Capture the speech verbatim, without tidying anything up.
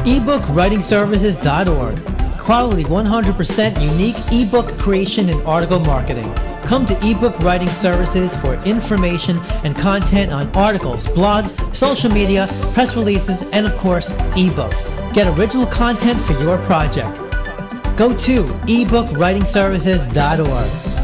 ebook writing services dot org. Quality one hundred percent unique ebook creation and article marketing. Come to eBook Writing Services for information and content on articles, blogs, social media, press releases, and of course, ebooks. Get original content for your project. Go to ebook writing services dot org.